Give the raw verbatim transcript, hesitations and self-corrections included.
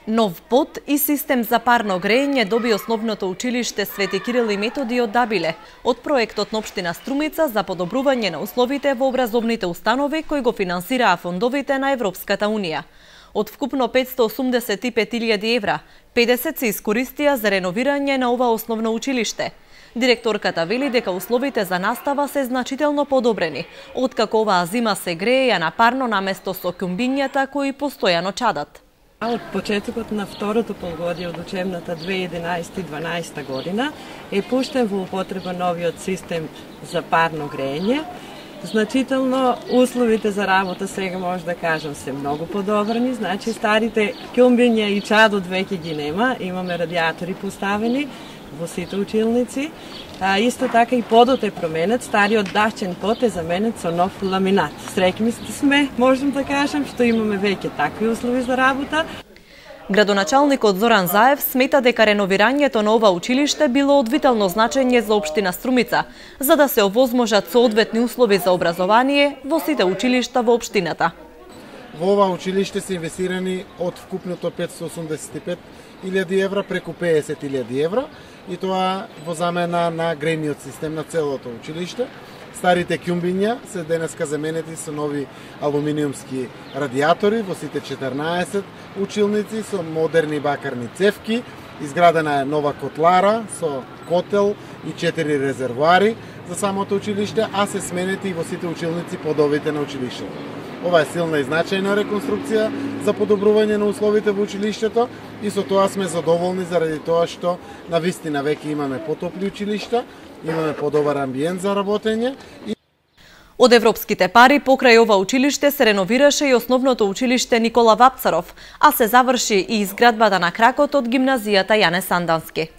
Нов под и систем за парно грејење доби основното училиште Свети Кирил и Методи од Дабиле од проектот на општина Струмица за подобрување на условите во образовните установи кои го финансираа фондовите на Европската унија. Од вкупно петстотини и осумдесет и пет илјади евра, педесет се искористија за реновирање на ова основно училиште. Директорката вели дека условите за настава се значително подобрени, откако оваа зима се грееја на парно наместо со кумбињата кои постојано чадат. Од почетокот на второто полугодие од учебната две илјади и единаесета - дванаесета година е пуштен во употреба новиот систем за парно грејење. Значително условите за работа сега може да кажам се многу подобрени, значи старите кјумбиња и чадот веќе ги нема, имаме радиатори поставени во сите училници. А, исто така и подот е променет, стариот дашчен под е заменет со нов ламинат. Среќни сме, можем да кажем, што имаме веќе такви услови за работа. Градоначалникот Зоран Заев смета дека реновирањето на ова училиште било од витално значење за општина Струмица, за да се овозможат соодветни услови за образование во сите училишта во општината. Во ова училиште се инвестирани од вкупното петстотини и осумдесет и пет илјади евра преку педесет илјади евра, и тоа во замена на грејниот систем на целото училиште. Старите кјумбиња се денеска заменети со нови алуминиумски радиатори во сите четрнаесет училници со модерни бакарни цевки, изградена е нова котлара со котел и четири резервоари за самото училиште, а се сменети и во сите училници подовите на училиштето. Ова е силна и значајна реконструкција за подобрување на условите во училиштето и со тоа сме задоволни заради тоа што навистина веќе имаме потопли училишта, имаме подобар амбиент за работење. Од европските пари покрај ова училиште се реновираше и основното училиште Никола Вапцаров, а се заврши и изградбата на кракот од гимназијата Јане Сандански.